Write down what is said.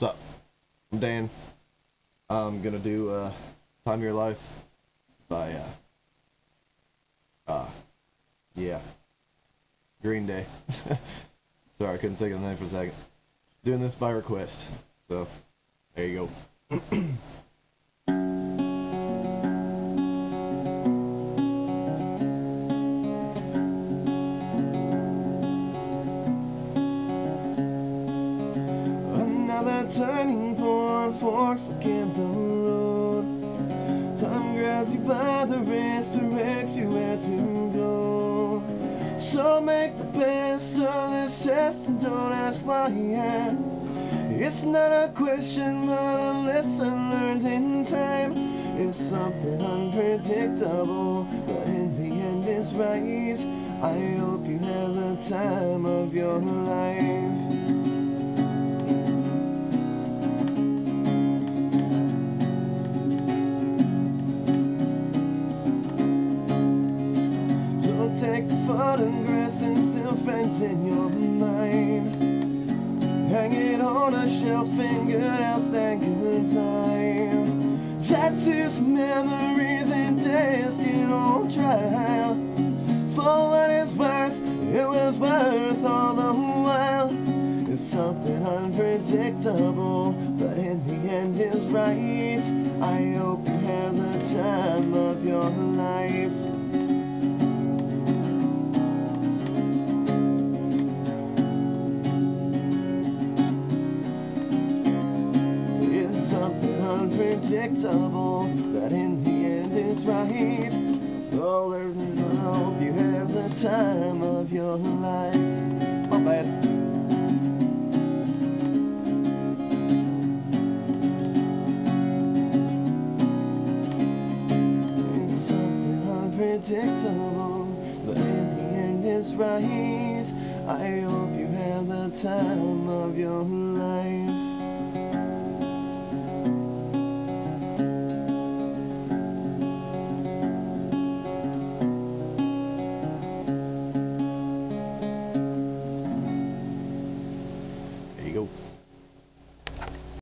What's up? I'm Dan. I'm gonna do Time of Your Life by yeah, Green Day. Sorry, I couldn't think of the name for a second. Doing this by request. So there you go. Another turning point, forks against the road. Time grabs you by the wrist, directs you where to go. So make the best of this test and don't ask why. It's not a question, but a lesson learned in time. It's something unpredictable, but in the end it's right. I hope you have the time of your life. Take the photographs and still frames in your mind. Hang it on a shelf and get out that good time. Tattoos, memories, and days get on trial. For what it's worth, it was worth all the while. It's something unpredictable, but in the end it's right. I hope you have the time of your life. Something unpredictable, but in the end it's right. Oh, I hope you have the time of your life. My bad. It's something unpredictable, but in the end it's right. I hope you have the time of your life.